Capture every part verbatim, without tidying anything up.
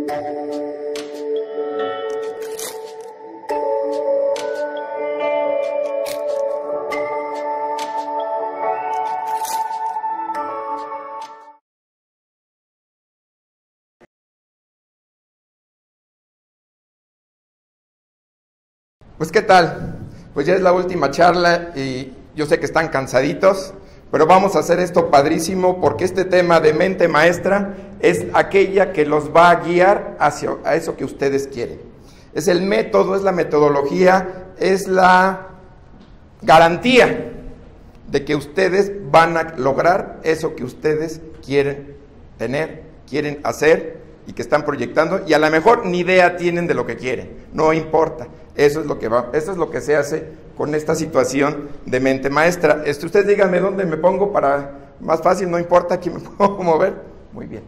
Pues ¿qué tal? Pues ya es la última charla y yo sé que están cansaditos, pero vamos a hacer esto padrísimo porque este tema de mente maestra es aquella que los va a guiar hacia a eso que ustedes quieren. Es el método, es la metodología, es la garantía de que ustedes van a lograr eso que ustedes quieren tener, quieren hacer y que están proyectando, y a lo mejor ni idea tienen de lo que quieren, no importa. Eso es lo que va, eso es lo que se hace con esta situación de mente maestra. Este, ustedes díganme dónde me pongo para más fácil, no importa, aquí me puedo mover. Muy bien.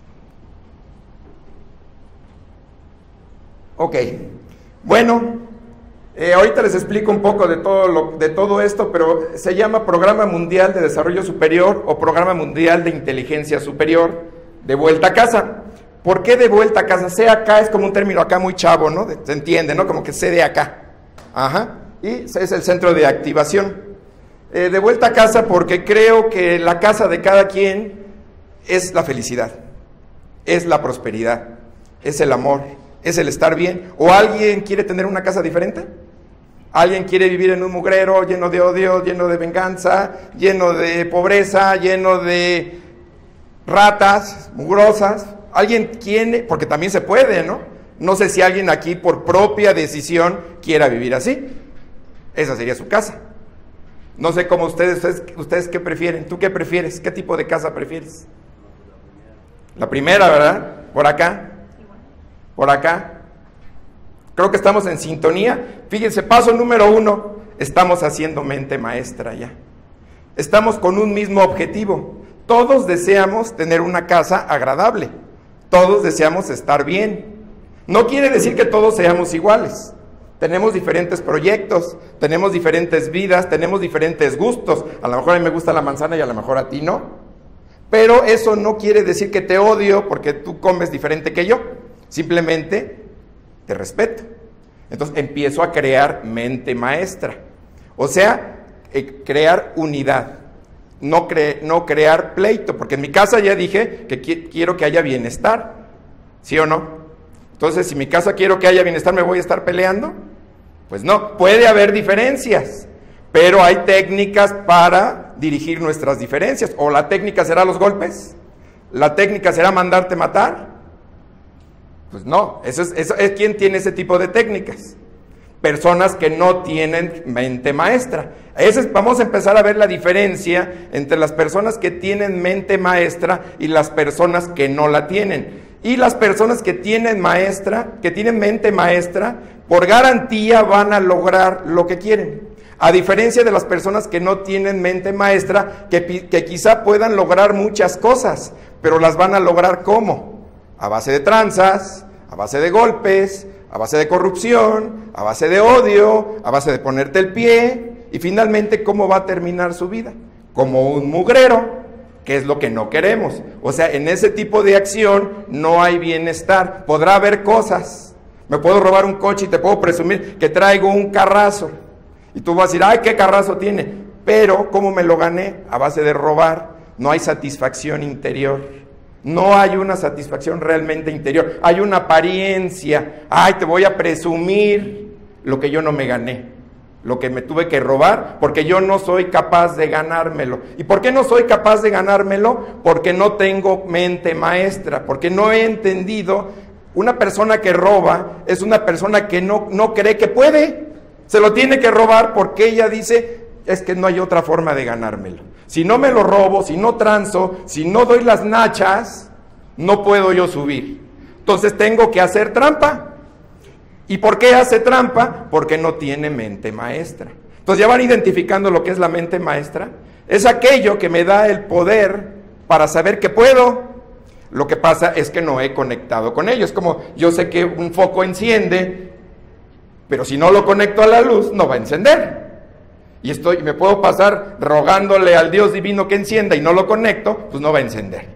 Ok. Bueno, eh, ahorita les explico un poco de todo, lo, de todo esto, pero se llama Programa Mundial de Desarrollo Superior o Programa Mundial de Inteligencia Superior de vuelta a casa. ¿Por qué de vuelta a casa? C acá es como un término acá muy chavo, ¿no? Se entiende, ¿no? Como que C de acá. Ajá. Y es el centro de activación. Eh, de vuelta a casa porque creo que la casa de cada quien es la felicidad, es la prosperidad, es el amor, es el estar bien. ¿O alguien quiere tener una casa diferente? ¿Alguien quiere vivir en un mugrero lleno de odio, lleno de venganza, lleno de pobreza, lleno de ratas mugrosas? Alguien quiere, porque también se puede, ¿no? No sé si alguien aquí por propia decisión quiera vivir así. Esa sería su casa. No sé cómo ustedes, ustedes, ustedes qué prefieren. ¿Tú qué prefieres? ¿Qué tipo de casa prefieres? La primera, ¿verdad? Por acá. Por acá. Creo que estamos en sintonía. Fíjense, paso número uno. Estamos haciendo mente maestra ya. Estamos con un mismo objetivo. Todos deseamos tener una casa agradable. Todos deseamos estar bien. No quiere decir que todos seamos iguales. Tenemos diferentes proyectos, tenemos diferentes vidas, tenemos diferentes gustos. A lo mejor a mí me gusta la manzana y a lo mejor a ti no. Pero eso no quiere decir que te odio porque tú comes diferente que yo. Simplemente te respeto. Entonces empiezo a crear mente maestra. O sea, eh, crear unidad. No, cre no crear pleito, porque en mi casa ya dije que qui quiero que haya bienestar, ¿sí o no? Entonces, si en mi casa quiero que haya bienestar, ¿me voy a estar peleando? Pues no, puede haber diferencias, pero hay técnicas para dirigir nuestras diferencias. ¿O la técnica será los golpes? ¿La técnica será mandarte matar? Pues no, eso es, eso es ¿quién tiene ese tipo de técnicas? Personas que no tienen mente maestra. Ese es, vamos a empezar a ver la diferencia entre las personas que tienen mente maestra y las personas que no la tienen. Y las personas que tienen maestra, que tienen mente maestra, por garantía van a lograr lo que quieren. A diferencia de las personas que no tienen mente maestra, que, que quizá puedan lograr muchas cosas, pero las van a lograr ¿cómo? A base de tranzas, a base de golpes, a base de corrupción, a base de odio, a base de ponerte el pie, y finalmente, ¿cómo va a terminar su vida? Como un mugrero, que es lo que no queremos. O sea, en ese tipo de acción no hay bienestar. Podrá haber cosas. Me puedo robar un coche y te puedo presumir que traigo un carrazo. Y tú vas a decir, ay, ¿qué carrazo tiene? Pero, ¿cómo me lo gané? A base de robar. No hay satisfacción interior. No hay una satisfacción realmente interior. Hay una apariencia. Ay, te voy a presumir lo que yo no me gané. Lo que me tuve que robar, porque yo no soy capaz de ganármelo. ¿Y por qué no soy capaz de ganármelo? Porque no tengo mente maestra, porque no he entendido. Una persona que roba es una persona que no, no cree que puede. Se lo tiene que robar porque ella dice, es que no hay otra forma de ganármelo. Si no me lo robo, si no transo, si no doy las nachas, no puedo yo subir. Entonces tengo que hacer trampa. ¿Y por qué hace trampa? Porque no tiene mente maestra. Entonces ya van identificando lo que es la mente maestra. Es aquello que me da el poder para saber que puedo. Lo que pasa es que no he conectado con ello. Es como yo sé que un foco enciende, pero si no lo conecto a la luz, no va a encender. Y estoy, me puedo pasar rogándole al Dios divino que encienda y no lo conecto, pues no va a encender.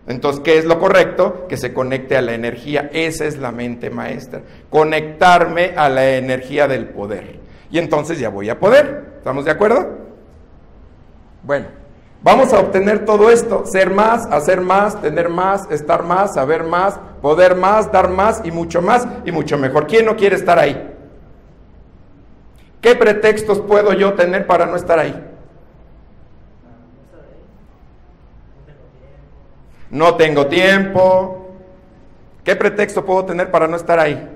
Entonces, ¿qué es lo correcto? Que se conecte a la energía. Esa es la mente maestra. Conectarme a la energía del poder. Y entonces ya voy a poder. ¿Estamos de acuerdo? Bueno, vamos a obtener todo esto. Ser más, hacer más, tener más, estar más, saber más, poder más, dar más y mucho más y mucho mejor. ¿Quién no quiere estar ahí? ¿Qué pretextos puedo yo tener para no estar ahí? No tengo tiempo. ¿Qué pretexto puedo tener para no estar ahí?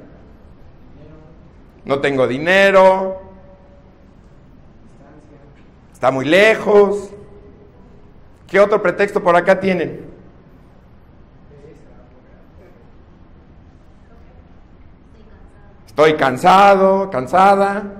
No tengo dinero. Está muy lejos. ¿Qué otro pretexto por acá tienen? Estoy cansado, cansada.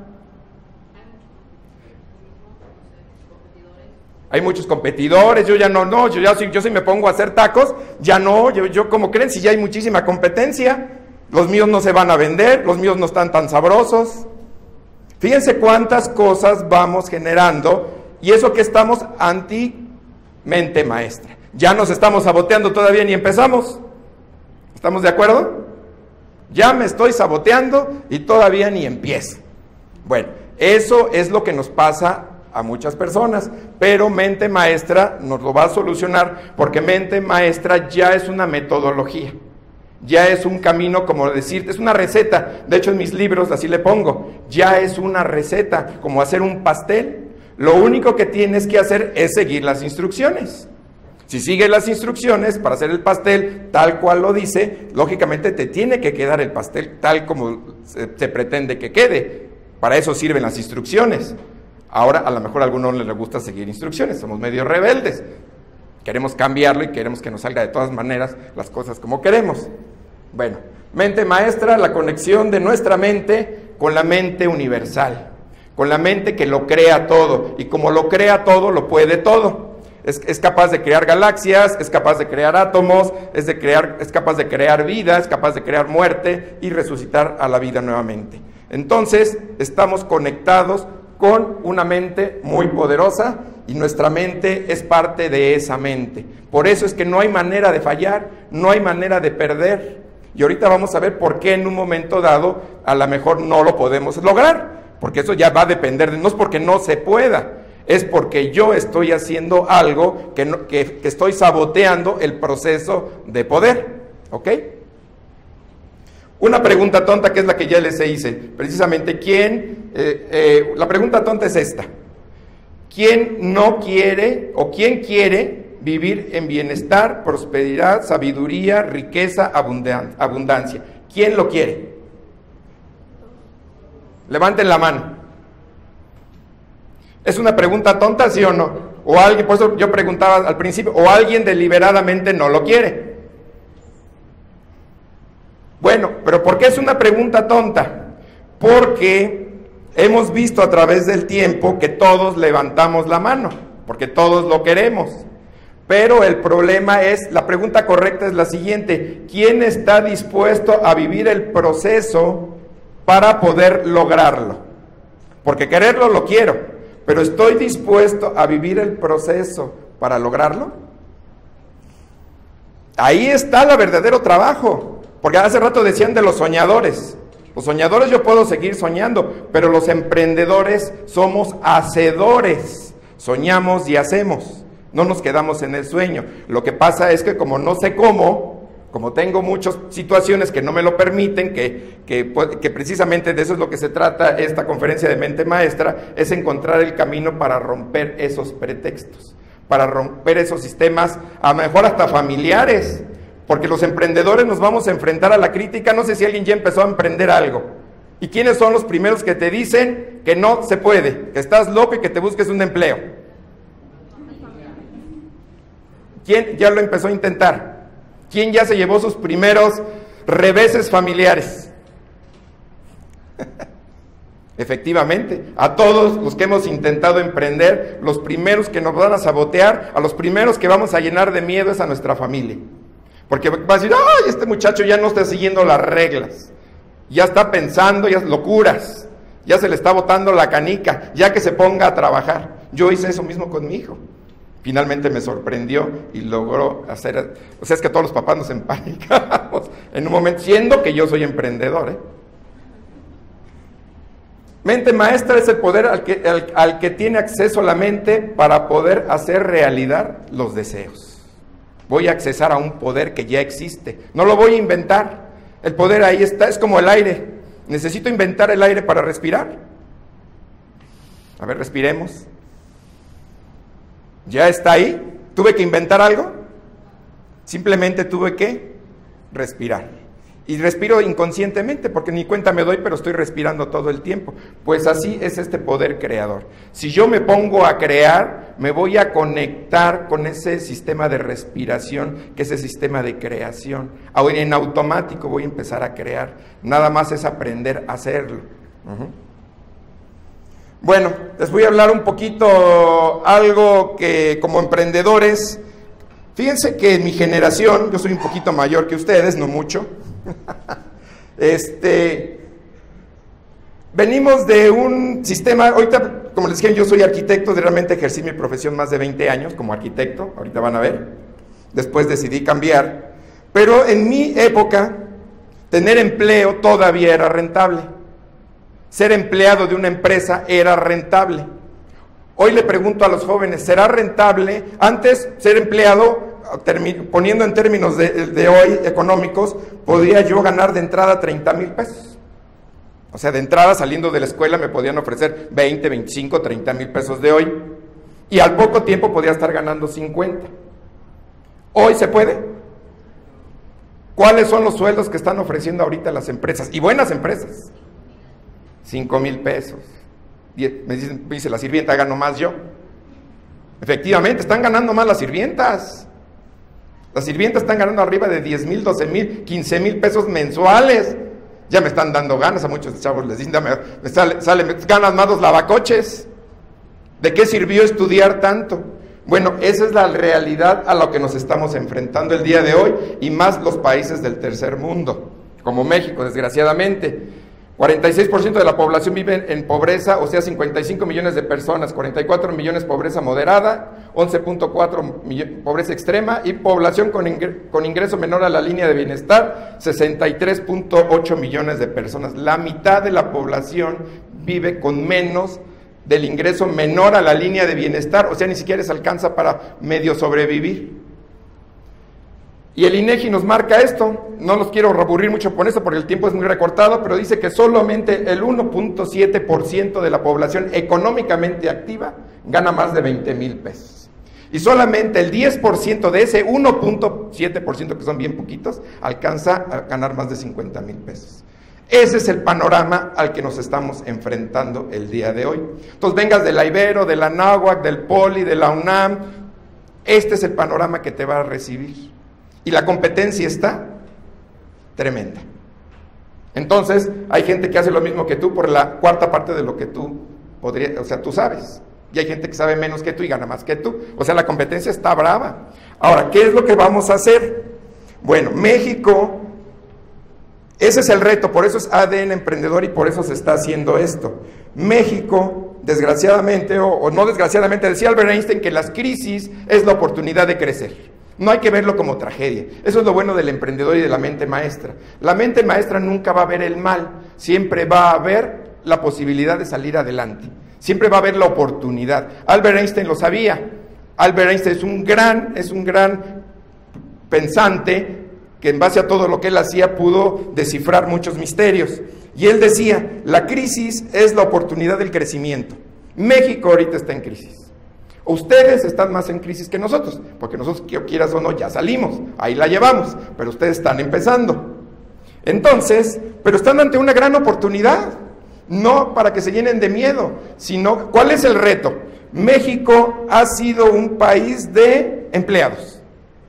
Hay muchos competidores, yo ya no, no, yo ya si, yo si me pongo a hacer tacos, ya no, yo, yo como creen, si ya hay muchísima competencia, los míos no se van a vender, los míos no están tan sabrosos. Fíjense cuántas cosas vamos generando, y eso que estamos anti mente maestra. Ya nos estamos saboteando, todavía ni empezamos. ¿Estamos de acuerdo? Ya me estoy saboteando y todavía ni empiezo. Bueno, eso es lo que nos pasa a muchas personas, pero mente maestra nos lo va a solucionar, porque mente maestra ya es una metodología, ya es un camino, como decirte, es una receta. De hecho, en mis libros así le pongo, ya es una receta, como hacer un pastel. Lo único que tienes que hacer es seguir las instrucciones. Si sigues las instrucciones para hacer el pastel tal cual lo dice, lógicamente te tiene que quedar el pastel tal como se, se pretende que quede. Para eso sirven las instrucciones. Ahora, a lo mejor a algunos les gusta seguir instrucciones, somos medio rebeldes, queremos cambiarlo y queremos que nos salga de todas maneras las cosas como queremos. Bueno, mente maestra, la conexión de nuestra mente con la mente universal, con la mente que lo crea todo, y como lo crea todo, lo puede todo. Es, es capaz de crear galaxias, es capaz de crear átomos, es, de crear, es capaz de crear vida, es capaz de crear muerte y resucitar a la vida nuevamente. Entonces, estamos conectados con una mente muy poderosa, y nuestra mente es parte de esa mente. Por eso es que no hay manera de fallar, no hay manera de perder. Y ahorita vamos a ver por qué en un momento dado a lo mejor no lo podemos lograr, porque eso ya va a depender de, no es porque no se pueda, es porque yo estoy haciendo algo que, no, que, que estoy saboteando el proceso de poder, ¿ok? Una pregunta tonta, que es la que ya les hice, precisamente, ¿quién? Eh, eh, la pregunta tonta es esta: ¿quién no quiere o quién quiere vivir en bienestar, prosperidad, sabiduría, riqueza, abundan- abundancia? ¿Quién lo quiere? Levanten la mano. ¿Es una pregunta tonta, sí o no? O alguien, por eso yo preguntaba al principio, o alguien deliberadamente no lo quiere. Bueno, pero ¿por qué es una pregunta tonta? Porque hemos visto a través del tiempo que todos levantamos la mano, porque todos lo queremos. Pero el problema es, la pregunta correcta es la siguiente: ¿quién está dispuesto a vivir el proceso para poder lograrlo? Porque quererlo lo quiero, pero ¿estoy dispuesto a vivir el proceso para lograrlo? Ahí está el verdadero trabajo. Porque hace rato decían de los soñadores. Los soñadores yo puedo seguir soñando, pero los emprendedores somos hacedores. Soñamos y hacemos. No nos quedamos en el sueño. Lo que pasa es que como no sé cómo, como tengo muchas situaciones que no me lo permiten, que, que, que precisamente de eso es lo que se trata esta conferencia de mente maestra, es encontrar el camino para romper esos pretextos, para romper esos sistemas, a lo mejor hasta familiares. Porque los emprendedores nos vamos a enfrentar a la crítica. No sé si alguien ya empezó a emprender algo. ¿Y quiénes son los primeros que te dicen que no se puede, que estás loco y que te busques un empleo? ¿Quién ya lo empezó a intentar? ¿Quién ya se llevó sus primeros reveses familiares? Efectivamente, a todos los que hemos intentado emprender, los primeros que nos van a sabotear, a los primeros que vamos a llenar de miedo es a nuestra familia. Porque va a decir, ay, este muchacho ya no está siguiendo las reglas, ya está pensando, ya es locuras, ya se le está botando la canica, ya que se ponga a trabajar. Yo hice eso mismo con mi hijo. Finalmente me sorprendió y logró hacer, o sea, es que todos los papás nos empanicamos en un momento, siendo que yo soy emprendedor, ¿eh? Mente maestra es el poder al que, al, al que tiene acceso la mente para poder hacer realidad los deseos. Voy a accesar a un poder que ya existe, no lo voy a inventar, el poder ahí está, es como el aire, necesito inventar el aire para respirar. A ver, respiremos. Ya está ahí, tuve que inventar algo, simplemente tuve que respirar. Y respiro inconscientemente porque ni cuenta me doy, pero estoy respirando todo el tiempo. Pues así es este poder creador. Si yo me pongo a crear, me voy a conectar con ese sistema de respiración, que es el sistema de creación. En automático voy a empezar a crear. Nada más es aprender a hacerlo. Uh-huh. Bueno, les voy a hablar un poquito algo que como emprendedores, fíjense que en mi generación, yo soy un poquito mayor que ustedes, no mucho, este, venimos de un sistema, ahorita, como les dije, yo soy arquitecto, realmente ejercí mi profesión más de veinte años como arquitecto, ahorita van a ver, después decidí cambiar, pero en mi época, tener empleo todavía era rentable. Ser empleado de una empresa era rentable. Hoy le pregunto a los jóvenes, ¿será rentable? Antes, ser empleado, poniendo en términos de, de hoy económicos, podía yo ganar de entrada treinta mil pesos. O sea, de entrada, saliendo de la escuela, me podían ofrecer veinte, veinticinco, treinta mil pesos de hoy. Y al poco tiempo podía estar ganando cincuenta. ¿Hoy se puede? ¿Cuáles son los sueldos que están ofreciendo ahorita las empresas? Y buenas empresas. Cinco mil pesos. Me dice, me dice la sirvienta, gano más yo. Efectivamente, están ganando más las sirvientas. Las sirvientas están ganando arriba de diez mil, doce mil, quince mil pesos mensuales. Ya me están dando ganas a muchos chavos, les dicen, me, me sale, sale, me ganas más los lavacoches. ¿De qué sirvió estudiar tanto? Bueno, esa es la realidad a la que nos estamos enfrentando el día de hoy, y más los países del tercer mundo, como México, desgraciadamente. cuarenta y seis por ciento de la población vive en pobreza, o sea, cincuenta y cinco millones de personas, cuarenta y cuatro millones pobreza moderada, once punto cuatro pobreza extrema, y población con, ingre con ingreso menor a la línea de bienestar, sesenta y tres punto ocho millones de personas. La mitad de la población vive con menos del ingreso menor a la línea de bienestar, o sea, ni siquiera les alcanza para medio sobrevivir. Y el INEGI nos marca esto, no los quiero aburrir mucho con esto porque el tiempo es muy recortado, pero dice que solamente el uno punto siete por ciento de la población económicamente activa gana más de veinte mil pesos. Y solamente el diez por ciento de ese uno punto siete por ciento, que son bien poquitos, alcanza a ganar más de cincuenta mil pesos. Ese es el panorama al que nos estamos enfrentando el día de hoy. Entonces, vengas de la Ibero, de la Anáhuac, del Poli, de la UNAM, este es el panorama que te va a recibir. Y la competencia está tremenda. Entonces, hay gente que hace lo mismo que tú por la cuarta parte de lo que tú podrías, o sea, tú sabes. Y hay gente que sabe menos que tú y gana más que tú. O sea, la competencia está brava. Ahora, ¿qué es lo que vamos a hacer? Bueno, México, ese es el reto, por eso es A D N emprendedor y por eso se está haciendo esto. México, desgraciadamente, o, o no desgraciadamente, decía Albert Einstein que las crisis es la oportunidad de crecer. No hay que verlo como tragedia. Eso es lo bueno del emprendedor y de la mente maestra. La mente maestra nunca va a ver el mal, siempre va a ver la posibilidad de salir adelante. Siempre va a haber la oportunidad. Albert Einstein lo sabía. Albert Einstein es un gran, es un gran pensante que en base a todo lo que él hacía pudo descifrar muchos misterios. Y él decía, la crisis es la oportunidad del crecimiento. México ahorita está en crisis. Ustedes están más en crisis que nosotros, porque nosotros, quieras o no, ya salimos, ahí la llevamos, pero ustedes están empezando. Entonces, pero están ante una gran oportunidad, no para que se llenen de miedo, sino, ¿cuál es el reto? México ha sido un país de empleados.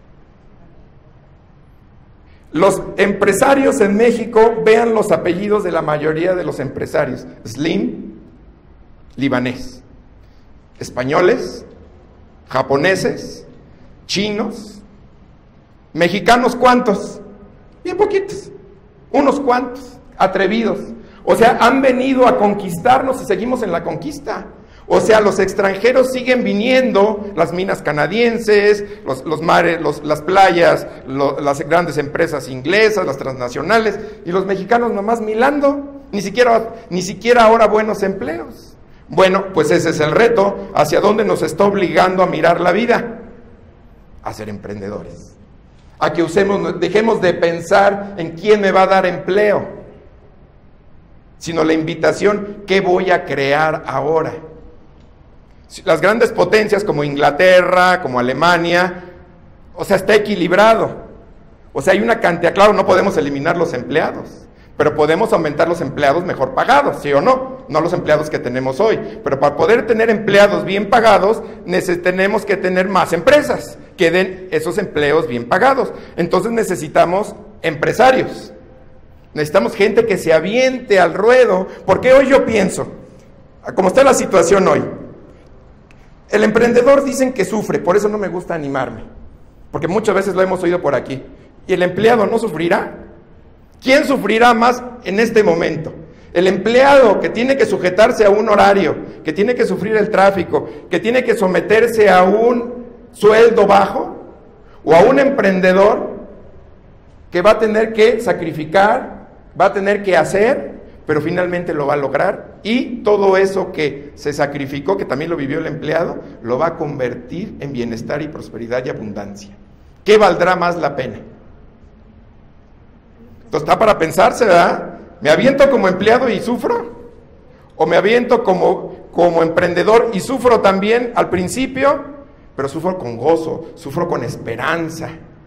Los empresarios en México, vean los apellidos de la mayoría de los empresarios: Slim, libanés, españoles, japoneses, chinos, mexicanos, ¿cuántos? Bien poquitos, unos cuantos, atrevidos. O sea, han venido a conquistarnos y seguimos en la conquista. O sea, los extranjeros siguen viniendo, las minas canadienses, los, los mares, los, las playas, lo, las grandes empresas inglesas, las transnacionales, y los mexicanos nomás milando, ni siquiera, ni siquiera ahora buenos empleos. Bueno, pues ese es el reto, hacia dónde nos está obligando a mirar la vida, a ser emprendedores, a que usemos, dejemos de pensar en quién me va a dar empleo, sino la invitación, ¿qué voy a crear ahora? Las grandes potencias como Inglaterra, como Alemania, o sea, está equilibrado. O sea, hay una cantidad, claro, no podemos eliminar los empleados, pero podemos aumentar los empleados mejor pagados, ¿sí o no? No los empleados que tenemos hoy. Pero para poder tener empleados bien pagados, tenemos que tener más empresas que den esos empleos bien pagados. Entonces necesitamos empresarios. Necesitamos gente que se aviente al ruedo, porque hoy yo pienso, como está la situación hoy, el emprendedor dicen que sufre, por eso no me gusta animarme, porque muchas veces lo hemos oído por aquí. ¿Y el empleado no sufrirá? ¿Quién sufrirá más en este momento? El empleado que tiene que sujetarse a un horario, que tiene que sufrir el tráfico, que tiene que someterse a un sueldo bajo, o a un emprendedor que va a tener que sacrificar, va a tener que hacer, pero finalmente lo va a lograr, y todo eso que se sacrificó, que también lo vivió el empleado, lo va a convertir en bienestar y prosperidad y abundancia. ¿Qué valdrá más la pena? Entonces está para pensarse, ¿verdad? ¿Me aviento como empleado y sufro? ¿O me aviento como, como emprendedor y sufro también al principio, pero sufro con gozo, sufro con esperanza?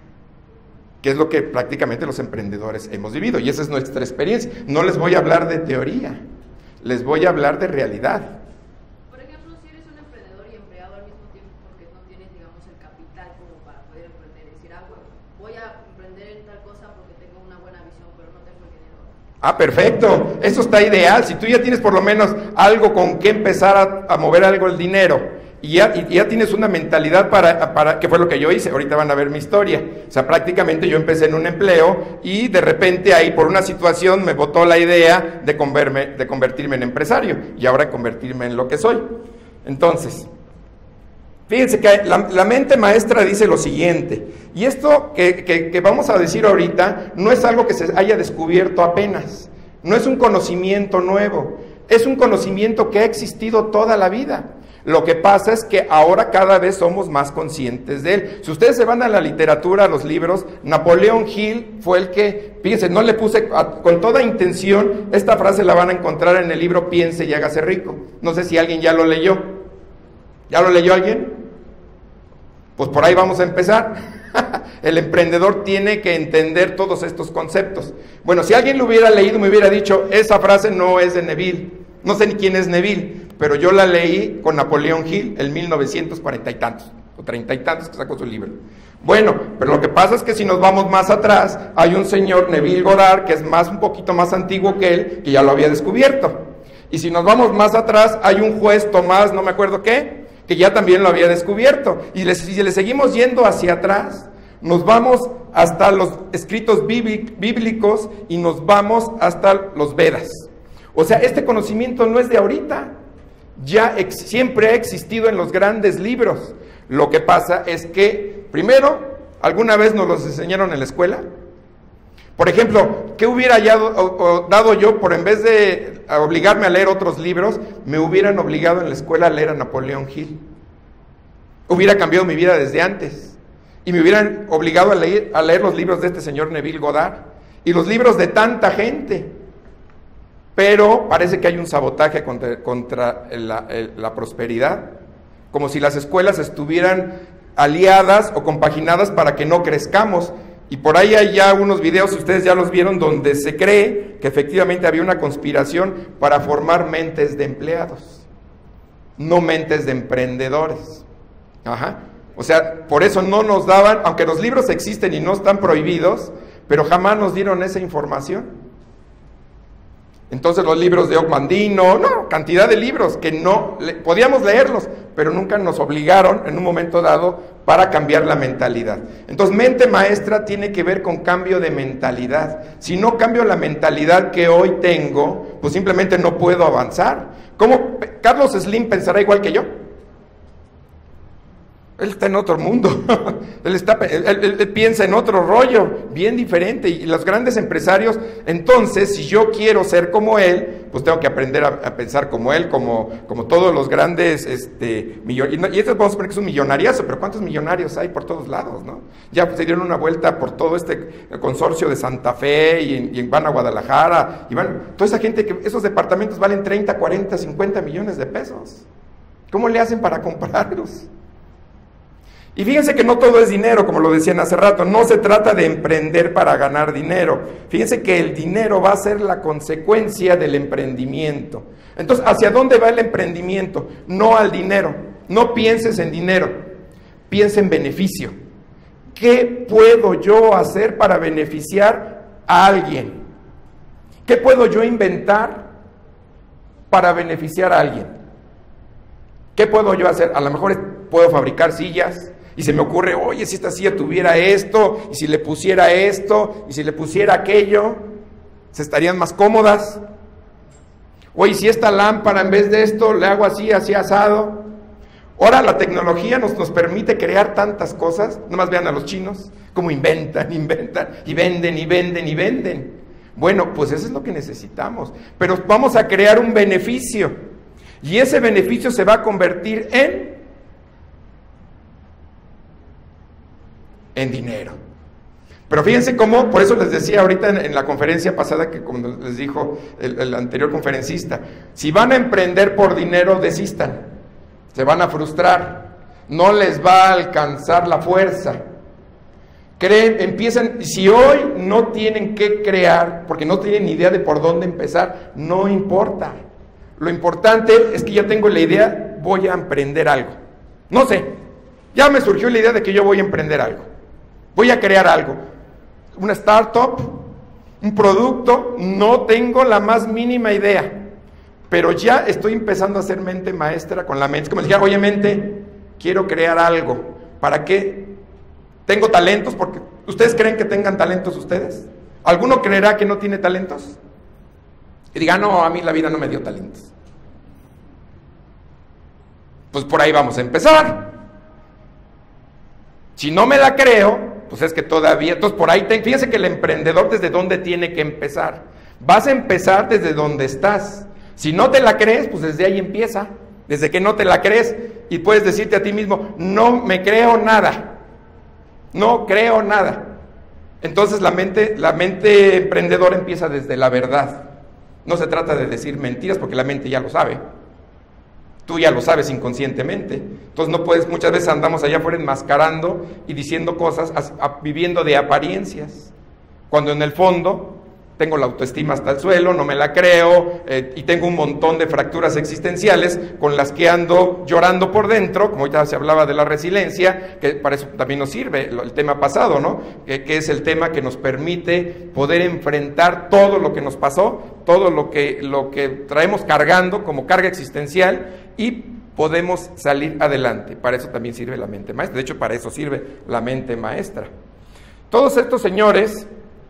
Que es lo que prácticamente los emprendedores hemos vivido, y esa es nuestra experiencia. No les voy a hablar de teoría, les voy a hablar de realidad. Por ejemplo, si eres un emprendedor y empleado al mismo tiempo porque no tienes, digamos, el capital como para poder emprender, es decir, ah, bueno, voy a emprender en tal cosa porque tengo una buena visión, pero no tengo el dinero. Ah, perfecto, eso está ideal. Si tú ya tienes por lo menos algo con que empezar a, a mover algo el dinero, Y ya, y ya tienes una mentalidad para, para, que fue lo que yo hice, ahorita van a ver mi historia. O sea, prácticamente yo empecé en un empleo y de repente ahí por una situación me botó la idea de, converme, de convertirme en empresario y ahora convertirme en lo que soy. Entonces, fíjense que la, la mente maestra dice lo siguiente, y esto que, que, que vamos a decir ahorita no es algo que se haya descubierto apenas, no es un conocimiento nuevo, es un conocimiento que ha existido toda la vida. Lo que pasa es que ahora cada vez somos más conscientes de él. Si ustedes se van a la literatura, a los libros, Napoleón Hill fue el que, fíjense, no le puse a, con toda intención, esta frase la van a encontrar en el libro Piense y hágase rico. No sé si alguien ya lo leyó. ¿Ya lo leyó alguien? Pues por ahí vamos a empezar. El emprendedor tiene que entender todos estos conceptos. Bueno, si alguien lo hubiera leído, me hubiera dicho, esa frase no es de Neville. No sé ni quién es Neville, pero yo la leí con Napoleón Hill en mil novecientos cuarenta y tantos, o treinta y tantos que sacó su libro. Bueno, pero lo que pasa es que si nos vamos más atrás, hay un señor Neville Goddard, que es más, un poquito más antiguo que él, que ya lo había descubierto. Y si nos vamos más atrás, hay un juez Tomás, no me acuerdo qué, que ya también lo había descubierto. Y le, si le seguimos yendo hacia atrás, nos vamos hasta los escritos bíblicos y nos vamos hasta los Vedas. O sea, este conocimiento no es de ahorita, ya ex, siempre ha existido en los grandes libros. Lo que pasa es que, primero, ¿alguna vez nos los enseñaron en la escuela? Por ejemplo, ¿qué hubiera hallado, o, o, dado yo por en vez de obligarme a leer otros libros, me hubieran obligado en la escuela a leer a Napoleón Hill? Hubiera cambiado mi vida desde antes. Y me hubieran obligado a leer, a leer los libros de este señor Neville Goddard y los libros de tanta gente. Pero parece que hay un sabotaje contra, contra la, la prosperidad, como si las escuelas estuvieran aliadas o compaginadas para que no crezcamos. Y por ahí hay ya unos videos, si ustedes ya los vieron, donde se cree que efectivamente había una conspiración para formar mentes de empleados, no mentes de emprendedores. Ajá. O sea, por eso no nos daban, aunque los libros existen y no están prohibidos, pero jamás nos dieron esa información. Entonces los libros de Ocmandino, no, cantidad de libros que no, le, podíamos leerlos, pero nunca nos obligaron en un momento dado para cambiar la mentalidad. Entonces mente maestra tiene que ver con cambio de mentalidad. Si no cambio la mentalidad que hoy tengo, pues simplemente no puedo avanzar. ¿Cómo Carlos Slim pensará igual que yo? Él está en otro mundo, él, está, él, él, él piensa en otro rollo, bien diferente, y los grandes empresarios, entonces, si yo quiero ser como él, pues tengo que aprender a, a pensar como él, como, como todos los grandes, este, millonarios, y esto vamos a poner que es un millonariazo, pero ¿cuántos millonarios hay por todos lados, no? Ya se dieron una vuelta por todo este consorcio de Santa Fe, y, en, y van a Guadalajara, y van, toda esa gente, que esos departamentos valen treinta, cuarenta, cincuenta millones de pesos, ¿cómo le hacen para comprarlos? Y fíjense que no todo es dinero, como lo decían hace rato, no se trata de emprender para ganar dinero. Fíjense que el dinero va a ser la consecuencia del emprendimiento. Entonces, ¿hacia dónde va el emprendimiento? No al dinero, no pienses en dinero, piensa en beneficio. ¿Qué puedo yo hacer para beneficiar a alguien? ¿Qué puedo yo inventar para beneficiar a alguien? ¿Qué puedo yo hacer? A lo mejor puedo fabricar sillas, y se me ocurre, oye, si esta silla tuviera esto, y si le pusiera esto, y si le pusiera aquello, se estarían más cómodas. Oye, si esta lámpara en vez de esto le hago así, así asado. Ahora la tecnología nos, nos permite crear tantas cosas, nomás vean a los chinos, cómo inventan, inventan, y venden, y venden, y venden. Bueno, pues eso es lo que necesitamos, pero vamos a crear un beneficio, y ese beneficio se va a convertir en en dinero. Pero fíjense cómo, por eso les decía ahorita en, en la conferencia pasada, que como les dijo el, el anterior conferencista, si van a emprender por dinero, desistan, se van a frustrar, no les va a alcanzar la fuerza. Creen, empiezan, si hoy no tienen que crear, porque no tienen idea de por dónde empezar, no importa. Lo importante es que ya tengo la idea, voy a emprender algo. No sé, ya me surgió la idea de que yo voy a emprender algo. Voy a crear algo, una startup, un producto, no tengo la más mínima idea, pero ya estoy empezando a hacer mente maestra con la mente. Es como decir, oye mente, quiero crear algo, ¿para qué? Tengo talentos, porque ¿ustedes creen que tengan talentos ustedes? ¿Alguno creerá que no tiene talentos? Y diga, no, a mí la vida no me dio talentos. Pues por ahí vamos a empezar. Si no me la creo, pues es que todavía, entonces por ahí, te, fíjense que el emprendedor desde dónde tiene que empezar. Vas a empezar desde donde estás. Si no te la crees, pues desde ahí empieza, desde que no te la crees, y puedes decirte a ti mismo, no me creo nada, no creo nada. Entonces la mente, la mente emprendedora empieza desde la verdad. No se trata de decir mentiras, porque la mente ya lo sabe. Tú ya lo sabes inconscientemente. Entonces no puedes, muchas veces andamos allá afuera enmascarando y diciendo cosas, a, a, viviendo de apariencias, cuando en el fondo tengo la autoestima hasta el suelo, no me la creo, eh, y tengo un montón de fracturas existenciales con las que ando llorando por dentro, como ya se hablaba de la resiliencia, que para eso también nos sirve el tema pasado, ¿no? Que, que es el tema que nos permite poder enfrentar todo lo que nos pasó, todo lo que, lo que traemos cargando como carga existencial, y podemos salir adelante. Para eso también sirve la mente maestra. De hecho, para eso sirve la mente maestra. Todos estos señores,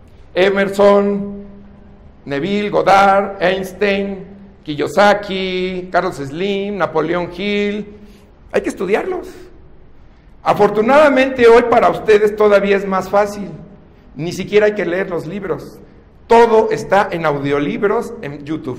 Emerson, Neville Goddard, Einstein, Kiyosaki, Carlos Slim, Napoleón Hill, hay que estudiarlos. Afortunadamente hoy para ustedes todavía es más fácil. Ni siquiera hay que leer los libros. Todo está en audiolibros en YouTube.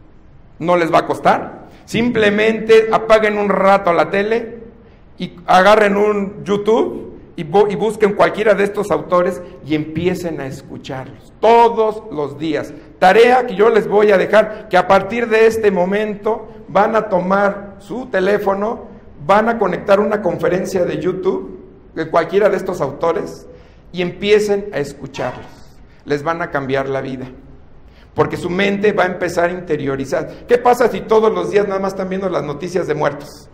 No les va a costar. Simplemente apaguen un rato la tele y agarren un YouTube y, y busquen cualquiera de estos autores y empiecen a escucharlos todos los días. Tarea que yo les voy a dejar, que a partir de este momento van a tomar su teléfono, van a conectar una conferencia de YouTube de cualquiera de estos autores y empiecen a escucharlos. Les van a cambiar la vida, porque su mente va a empezar a interiorizar. ¿Qué pasa si todos los días nada más están viendo las noticias de muertos?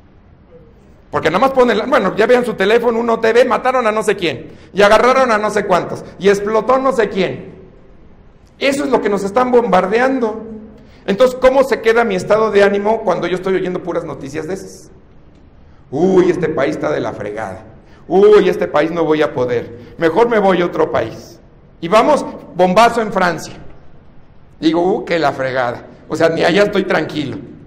Porque nada más ponen, la, bueno, ya vean su teléfono, uno te ve, mataron a no sé quién, y agarraron a no sé cuántos, y explotó no sé quién. Eso es lo que nos están bombardeando. Entonces, ¿cómo se queda mi estado de ánimo cuando yo estoy oyendo puras noticias de esas? Uy, este país está de la fregada. Uy, este país no voy a poder. Mejor me voy a otro país. Y vamos, bombazo en Francia. Digo, uh, que la fregada. O sea, ni allá estoy tranquilo.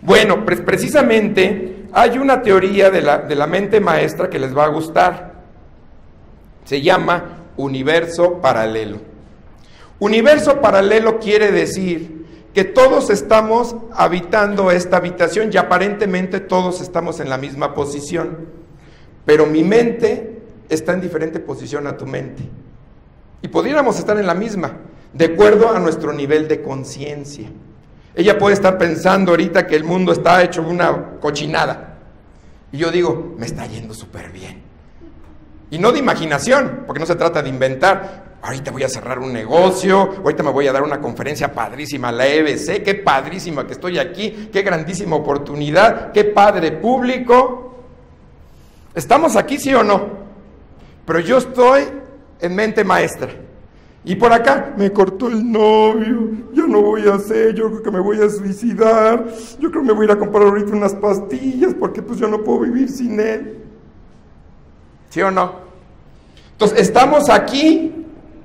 Bueno, pues precisamente hay una teoría de la, de la mente maestra que les va a gustar. Se llama universo paralelo. Universo paralelo quiere decir que todos estamos habitando esta habitación y aparentemente todos estamos en la misma posición, pero mi mente está en diferente posición a tu mente. Y pudiéramos estar en la misma, de acuerdo a nuestro nivel de conciencia. Ella puede estar pensando ahorita que el mundo está hecho una cochinada. Y yo digo, me está yendo súper bien. Y no de imaginación, porque no se trata de inventar. Ahorita voy a cerrar un negocio, ahorita me voy a dar una conferencia padrísima a la E B C, qué padrísima que estoy aquí, qué grandísima oportunidad, qué padre público. ¿Estamos aquí, sí o no? Pero yo estoy en mente maestra. Y por acá, me cortó el novio, ya no voy a hacer, yo creo que me voy a suicidar, yo creo que me voy a ir a comprar ahorita unas pastillas, porque pues yo no puedo vivir sin él. ¿Sí o no? Entonces, estamos aquí,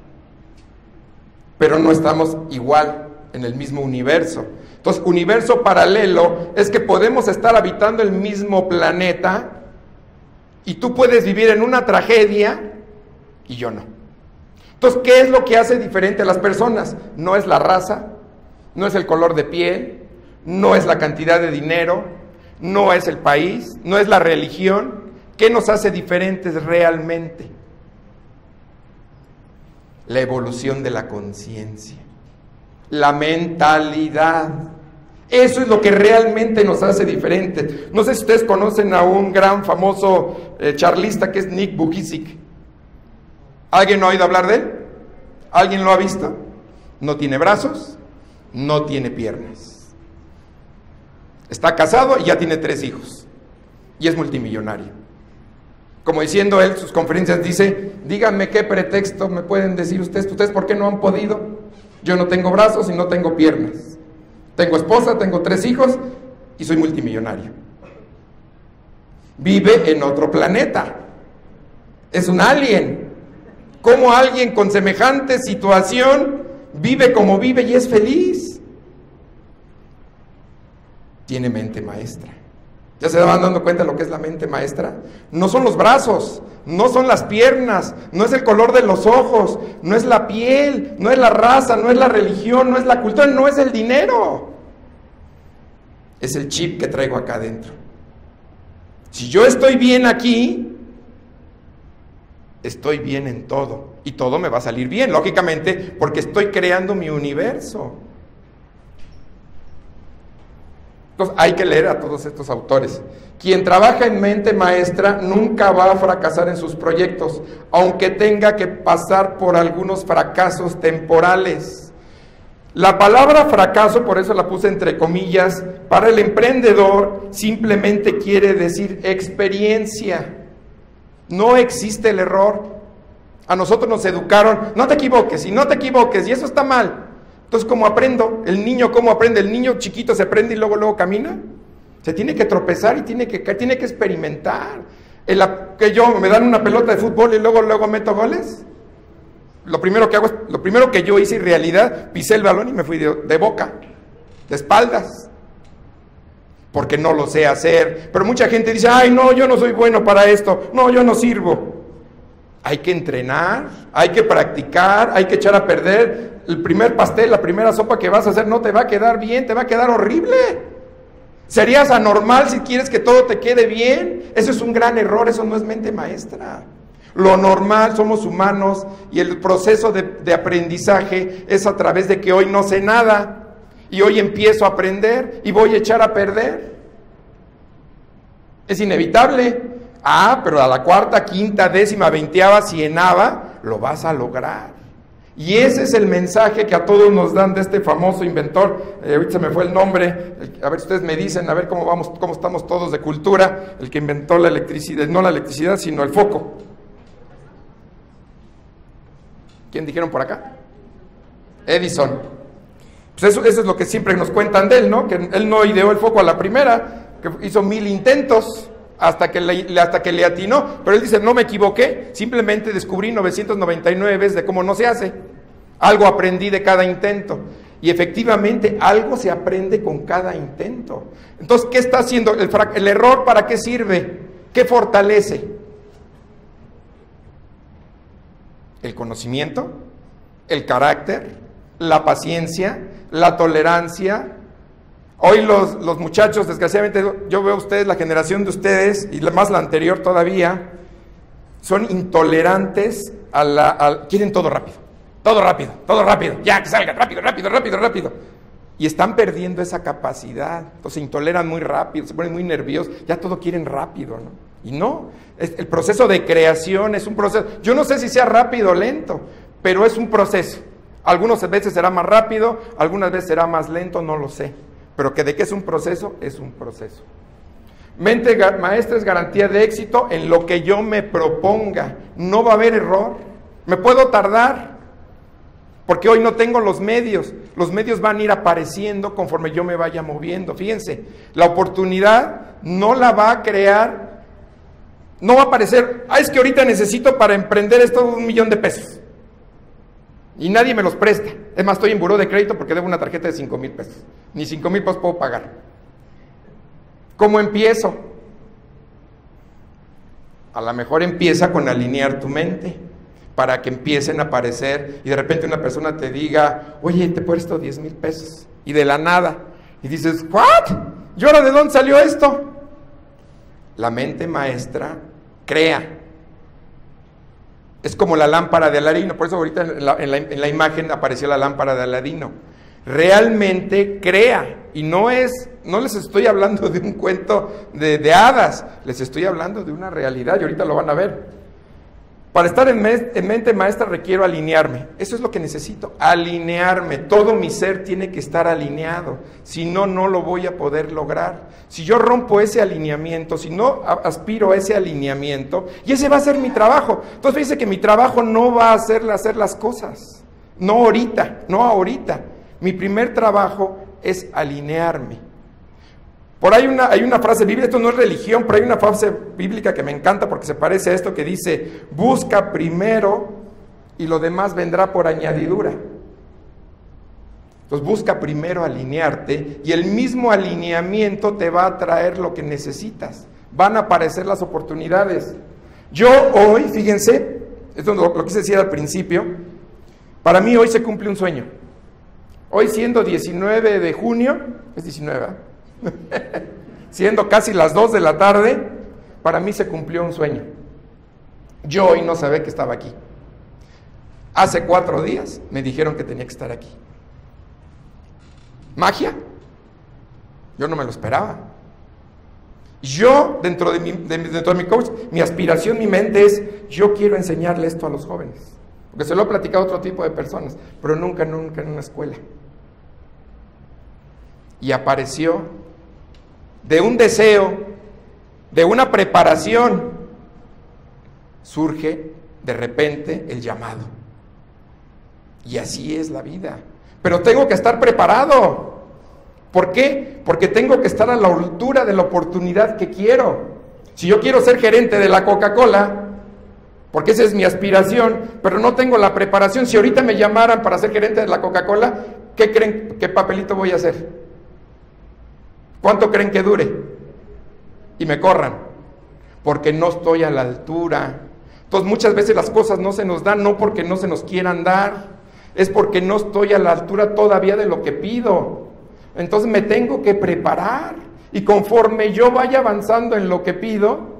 pero no estamos igual en el mismo universo. Entonces, universo paralelo es que podemos estar habitando el mismo planeta y tú puedes vivir en una tragedia y yo no. Entonces, ¿qué es lo que hace diferente a las personas? No es la raza, no es el color de piel, no es la cantidad de dinero, no es el país, no es la religión. ¿Qué nos hace diferentes realmente? La evolución de la conciencia, la mentalidad. Eso es lo que realmente nos hace diferentes. No sé si ustedes conocen a un gran famoso eh, charlista que es Nick Vujicic. ¿Alguien ha oído hablar de él? ¿Alguien lo ha visto? No tiene brazos, no tiene piernas. Está casado y ya tiene tres hijos. Y es multimillonario. Como diciendo él, sus conferencias dice, díganme qué pretexto me pueden decir ustedes, ustedes por qué no han podido. Yo no tengo brazos y no tengo piernas. Tengo esposa, tengo tres hijos y soy multimillonario. Vive en otro planeta. Es un alien. ¿Cómo alguien con semejante situación vive como vive y es feliz? Tiene mente maestra. ¿Ya se van dando cuenta de lo que es la mente maestra? No son los brazos, no son las piernas, no es el color de los ojos, no es la piel, no es la raza, no es la religión, no es la cultura, no es el dinero. Es el chip que traigo acá adentro. Si yo estoy bien aquí, estoy bien en todo. Y todo me va a salir bien, lógicamente, porque estoy creando mi universo. Entonces hay que leer a todos estos autores. Quien trabaja en mente maestra nunca va a fracasar en sus proyectos, aunque tenga que pasar por algunos fracasos temporales. La palabra fracaso, por eso la puse entre comillas, para el emprendedor simplemente quiere decir experiencia. No existe el error. A nosotros nos educaron, no te equivoques y no te equivoques y eso está mal. Entonces, ¿cómo aprendo? ¿El niño cómo aprende? ¿El niño chiquito se prende y luego luego camina? Se tiene que tropezar y tiene que, tiene que experimentar. El, que yo me dan una pelota de fútbol y luego luego meto goles. Lo primero que hago es, lo primero que yo hice en realidad, pisé el balón y me fui de, de boca, de espaldas, porque no lo sé hacer. Pero mucha gente dice, ay no, yo no soy bueno para esto, no, yo no sirvo. Hay que entrenar, hay que practicar, hay que echar a perder. El primer pastel, la primera sopa que vas a hacer no te va a quedar bien, te va a quedar horrible. Serías anormal si quieres que todo te quede bien. Eso es un gran error, eso no es mente maestra. Lo normal, somos humanos y el proceso de, de aprendizaje es a través de que hoy no sé nada y hoy empiezo a aprender y voy a echar a perder. Es inevitable. Ah, pero a la cuarta, quinta, décima, veinteava, cienava, lo vas a lograr. Y ese es el mensaje que a todos nos dan de este famoso inventor. Eh, ahorita se me fue el nombre. El, a ver, ustedes me dicen, a ver cómo vamos, cómo estamos todos de cultura. El que inventó la electricidad, no la electricidad, sino el foco. ¿Quién dijeron por acá? Edison. Pues eso, eso es lo que siempre nos cuentan de él, ¿no? Que él no ideó el foco a la primera, que hizo mil intentos. Hasta que, le, hasta que le atinó, pero él dice, no me equivoqué, simplemente descubrí novecientos noventa y nueve veces de cómo no se hace, algo aprendí de cada intento, y Y efectivamente algo se aprende con cada intento. Entonces, ¿qué está haciendo? El, el error, ¿para qué sirve? ¿Qué fortalece? El conocimiento, el carácter, la paciencia, la tolerancia. Hoy los, los muchachos, desgraciadamente, yo veo a ustedes, la generación de ustedes, y más la anterior todavía, son intolerantes a la... A, quieren todo rápido, todo rápido, todo rápido, ya que salga, rápido, rápido, rápido, rápido. Y están perdiendo esa capacidad, entonces se intoleran muy rápido, se ponen muy nerviosos, ya todo quieren rápido, ¿no? Y no, es, el proceso de creación es un proceso, yo no sé si sea rápido o lento, pero es un proceso. Algunas veces será más rápido, algunas veces será más lento, no lo sé. Pero que de qué es un proceso, es un proceso. Mente maestra es garantía de éxito en lo que yo me proponga. No va a haber error. Me puedo tardar, porque hoy no tengo los medios. Los medios van a ir apareciendo conforme yo me vaya moviendo. Fíjense, la oportunidad no la va a crear, no va a aparecer, ah, es que ahorita necesito para emprender esto un millón de pesos. Y nadie me los presta. Es más, estoy en buró de crédito porque debo una tarjeta de cinco mil pesos. Ni cinco mil pesos puedo pagar. ¿Cómo empiezo? A lo mejor empieza con alinear tu mente, para que empiecen a aparecer y de repente una persona te diga, oye, te he puesto diez mil pesos. Y de la nada. Y dices, ¿what? ¿Y ahora de dónde salió esto? La mente maestra crea. Es como la lámpara de Aladino, por eso ahorita en la, en la, en la imagen apareció la lámpara de Aladino. Realmente crea, y no es, no les estoy hablando de un cuento de, de hadas, les estoy hablando de una realidad, y ahorita lo van a ver. Para estar en, me, en mente maestra requiero alinearme, eso es lo que necesito, alinearme, todo mi ser tiene que estar alineado, si no, no lo voy a poder lograr. Si yo rompo ese alineamiento, si no aspiro a ese alineamiento, y ese va a ser mi trabajo. Entonces dice que mi trabajo no va a ser hacer las cosas, no ahorita, no ahorita. Mi primer trabajo es alinearme. Por ahí una, hay una frase bíblica, esto no es religión, pero hay una frase bíblica que me encanta porque se parece a esto que dice, busca primero y lo demás vendrá por añadidura. Entonces busca primero alinearte y el mismo alineamiento te va a traer lo que necesitas. Van a aparecer las oportunidades. Yo hoy, fíjense, esto lo, lo quise decir al principio, para mí hoy se cumple un sueño. Hoy siendo diecinueve de junio, es diecinueve, ¿eh? siendo casi las dos de la tarde, para mí se cumplió un sueño. Yo hoy no sabía que estaba aquí. Hace cuatro días me dijeron que tenía que estar aquí. ¿Magia? Yo no me lo esperaba. Yo, dentro de mi, de, dentro de mi coach, mi aspiración, mi mente es, yo quiero enseñarle esto a los jóvenes. Porque se lo he platicado a otro tipo de personas, pero nunca, nunca en una escuela. Y apareció de un deseo, de una preparación, surge de repente el llamado. Y así es la vida. Pero tengo que estar preparado. ¿Por qué? Porque tengo que estar a la altura de la oportunidad que quiero. Si yo quiero ser gerente de la Coca-Cola, porque esa es mi aspiración, pero no tengo la preparación, si ahorita me llamaran para ser gerente de la Coca-Cola, ¿qué creen, qué papelito voy a hacer? ¿Cuánto creen que dure? Y me corran, porque no estoy a la altura. Entonces muchas veces las cosas no se nos dan, no porque no se nos quieran dar, es porque no estoy a la altura todavía de lo que pido. Entonces me tengo que preparar, y conforme yo vaya avanzando en lo que pido,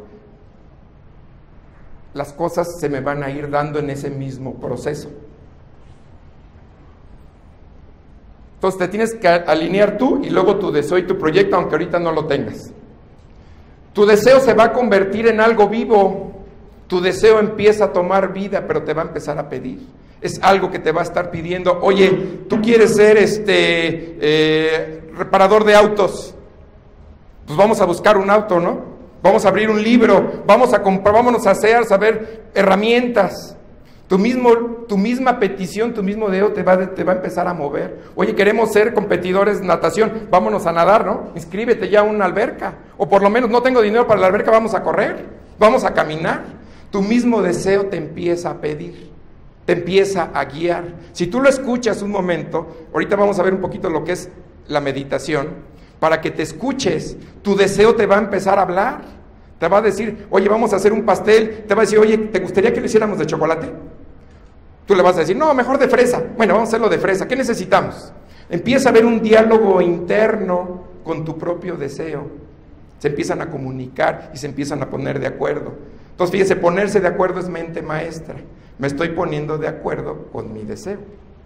las cosas se me van a ir dando en ese mismo proceso. Entonces te tienes que alinear tú y luego tu deseo y tu proyecto, aunque ahorita no lo tengas. Tu deseo se va a convertir en algo vivo. Tu deseo empieza a tomar vida, pero te va a empezar a pedir. Es algo que te va a estar pidiendo. Oye, tú quieres ser este eh, reparador de autos. Pues vamos a buscar un auto, ¿no? Vamos a abrir un libro, vamos a comprar, vámonos a hacer, saber herramientas. Tu, mismo, tu misma petición, tu mismo deseo te va, te va a empezar a mover. Oye, queremos ser competidores de natación, vámonos a nadar, ¿no? Inscríbete ya a una alberca. O por lo menos, no tengo dinero para la alberca, vamos a correr, vamos a caminar. Tu mismo deseo te empieza a pedir. te empieza a guiar. Si tú lo escuchas un momento, ahorita vamos a ver un poquito lo que es la meditación, para que te escuches, tu deseo te va a empezar a hablar, te va a decir, oye, vamos a hacer un pastel, te va a decir, oye, ¿te gustaría que lo hiciéramos de chocolate? Tú le vas a decir, no, mejor de fresa. Bueno, vamos a hacerlo de fresa. ¿Qué necesitamos? Empieza a haber un diálogo interno con tu propio deseo. Se empiezan a comunicar y se empiezan a poner de acuerdo. Entonces, fíjese, ponerse de acuerdo es mente maestra. Me estoy poniendo de acuerdo con mi deseo.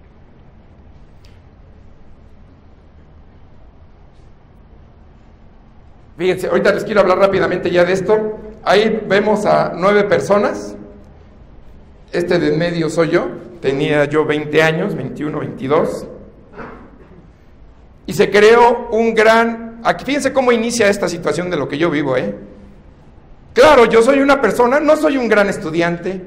Fíjense, ahorita les quiero hablar rápidamente ya de esto. Ahí vemos a nueve personas. Este de en medio soy yo. Tenía yo veinte años, veintiuno, veintidós. Y se creó un gran... Aquí, fíjense cómo inicia esta situación de lo que yo vivo, ¿eh? Claro, yo soy una persona, no soy un gran estudiante.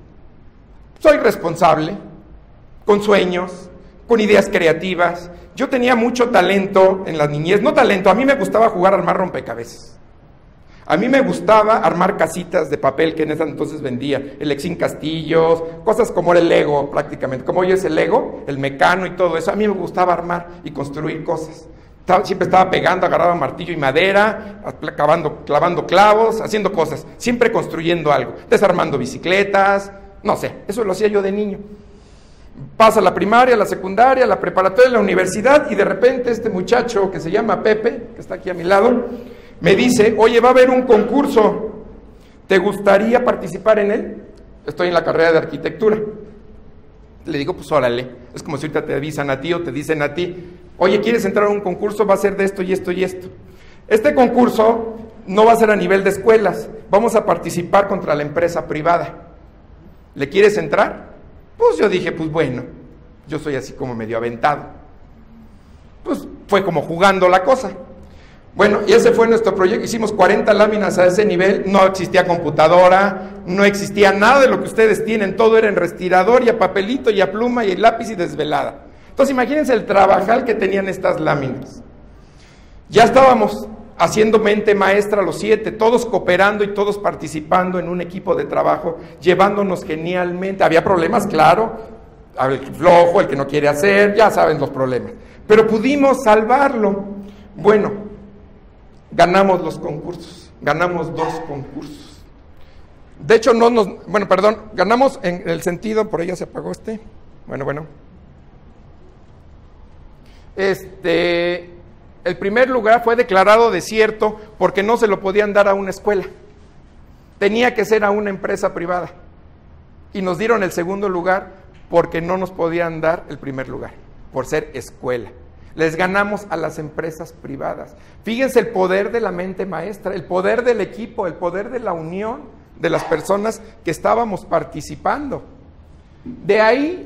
Soy responsable, con sueños, con ideas creativas. Yo tenía mucho talento en la niñez. No talento, a mí me gustaba jugar a armar rompecabezas. A mí me gustaba armar casitas de papel que en ese entonces vendía, el Exín Castillos, cosas como era el Lego prácticamente, como hoy es el Lego, el Mecano y todo eso. A mí me gustaba armar y construir cosas. Estaba, siempre estaba pegando, agarraba martillo y madera, clavando, clavando clavos, haciendo cosas, siempre construyendo algo, desarmando bicicletas, no sé, eso lo hacía yo de niño. Pasa la primaria, la secundaria, la preparatoria, la universidad, y de repente este muchacho que se llama Pepe, que está aquí a mi lado, me dice, oye, va a haber un concurso, ¿te gustaría participar en él? Estoy en la carrera de arquitectura. Le digo, pues órale, es como si ahorita te avisan a ti o te dicen a ti, oye, ¿quieres entrar a un concurso? Va a ser de esto y esto y esto. Este concurso no va a ser a nivel de escuelas, vamos a participar contra la empresa privada. ¿Le quieres entrar? Pues yo dije, pues bueno, yo soy así como medio aventado. Pues fue como jugando la cosa. Bueno, y ese fue nuestro proyecto, hicimos cuarenta láminas a ese nivel, no existía computadora, no existía nada de lo que ustedes tienen, todo era en respirador y a papelito y a pluma y lápiz y desvelada. Entonces imagínense el trabajal que tenían estas láminas. Ya estábamos haciendo mente maestra los siete, todos cooperando y todos participando en un equipo de trabajo, llevándonos genialmente. Había problemas, claro, el flojo, el que no quiere hacer, ya saben los problemas, pero pudimos salvarlo. Bueno, ganamos los concursos, ganamos dos concursos. De hecho, no nos, bueno, perdón, ganamos en el sentido, por ahí ya se apagó este, bueno, bueno. Este, el primer lugar fue declarado desierto porque no se lo podían dar a una escuela, tenía que ser a una empresa privada. Y nos dieron el segundo lugar porque no nos podían dar el primer lugar, por ser escuela. Les ganamos a las empresas privadas. Fíjense el poder de la mente maestra, el poder del equipo, el poder de la unión de las personas que estábamos participando. De ahí,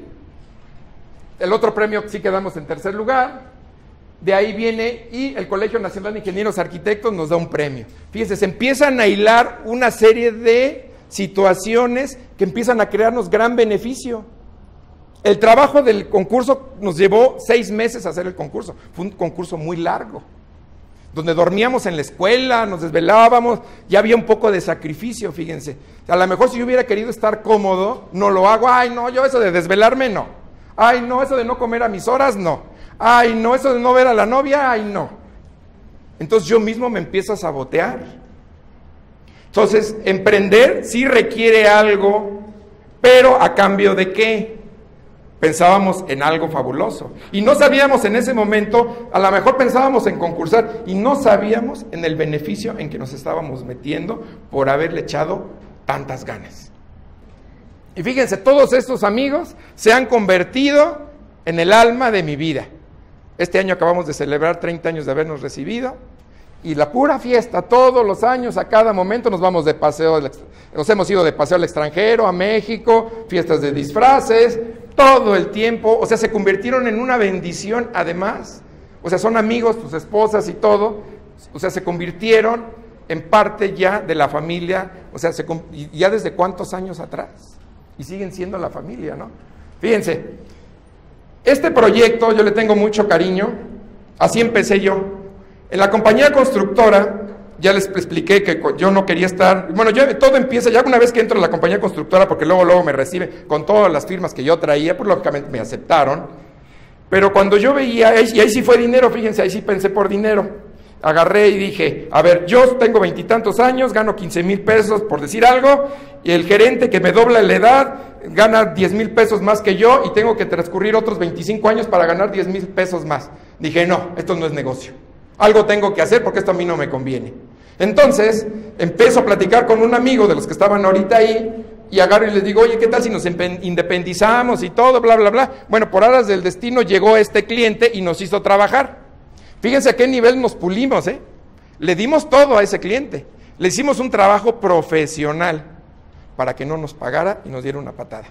el otro premio sí quedamos en tercer lugar. De ahí viene y el Colegio Nacional de Ingenieros Arquitectos nos da un premio. Fíjense, se empiezan a hilar una serie de situaciones que empiezan a crearnos gran beneficio. El trabajo del concurso nos llevó seis meses a hacer el concurso. Fue un concurso muy largo, donde dormíamos en la escuela, nos desvelábamos, ya había un poco de sacrificio, fíjense. A lo mejor si yo hubiera querido estar cómodo, no lo hago. Ay, no, yo eso de desvelarme, no. Ay, no, eso de no comer a mis horas, no. Ay, no, eso de no ver a la novia, ay, no. Entonces yo mismo me empiezo a sabotear. Entonces, emprender sí requiere algo, pero ¿a cambio de qué? Pensábamos en algo fabuloso y no sabíamos en ese momento, a lo mejor pensábamos en concursar y no sabíamos en el beneficio en que nos estábamos metiendo por haberle echado tantas ganas. Y fíjense, todos estos amigos se han convertido en el alma de mi vida. Este año acabamos de celebrar treinta años de habernos recibido y la pura fiesta, todos los años, a cada momento nos vamos de paseo, nos hemos ido de paseo al extranjero, a México, fiestas de disfraces, todo el tiempo, o sea, se convirtieron en una bendición además, o sea, son amigos, tus esposas y todo, o sea, se convirtieron en parte ya de la familia, o sea, se, ya desde cuántos años atrás, y siguen siendo la familia, ¿no? Fíjense, este proyecto yo le tengo mucho cariño, así empecé yo. En la compañía constructora ya les expliqué que yo no quería estar, bueno, yo, todo empieza ya una vez que entro a la compañía constructora, porque luego, luego me reciben con todas las firmas que yo traía, pues lógicamente me aceptaron, pero cuando yo veía, y ahí sí fue dinero, fíjense, ahí sí pensé por dinero, agarré y dije, a ver, yo tengo veintitantos años, gano quince mil pesos por decir algo, y el gerente que me dobla la edad gana diez mil pesos más que yo, y tengo que transcurrir otros veinticinco años para ganar diez mil pesos más. Dije, no, esto no es negocio. Algo tengo que hacer porque esto a mí no me conviene. Entonces, empiezo a platicar con un amigo de los que estaban ahorita ahí, y agarro y les digo, oye, ¿qué tal si nos independizamos y todo, bla, bla, bla? Bueno, por aras del destino llegó este cliente y nos hizo trabajar. Fíjense a qué nivel nos pulimos, ¿eh? Le dimos todo a ese cliente. Le hicimos un trabajo profesional para que no nos pagara y nos diera una patada.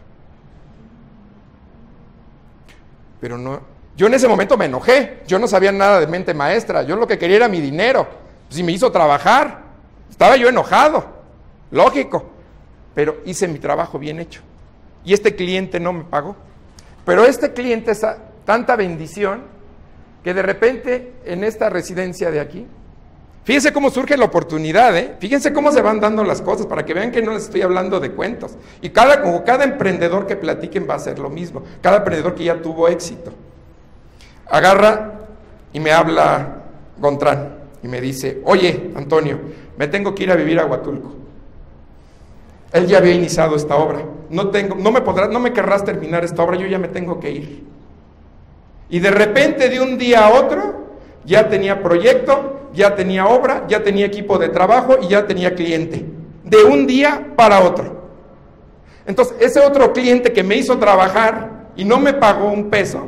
Pero no... Yo en ese momento me enojé, yo no sabía nada de mente maestra, yo lo que quería era mi dinero, pues si me hizo trabajar, estaba yo enojado, lógico, pero hice mi trabajo bien hecho, y este cliente no me pagó, pero este cliente es tanta bendición, que de repente en esta residencia de aquí, fíjense cómo surge la oportunidad, ¿eh? Fíjense cómo se van dando las cosas, para que vean que no les estoy hablando de cuentos, y cada, como cada emprendedor que platiquen va a hacer lo mismo, cada emprendedor que ya tuvo éxito. Agarra y me habla Gontrán y me dice, oye, Antonio, me tengo que ir a vivir a Huatulco. Él ya había iniciado esta obra. No tengo, no me podrás, no me querrás terminar esta obra, yo ya me tengo que ir. Y de repente, de un día a otro, ya tenía proyecto, ya tenía obra, ya tenía equipo de trabajo y ya tenía cliente. De un día para otro. Entonces, ese otro cliente que me hizo trabajar y no me pagó un peso,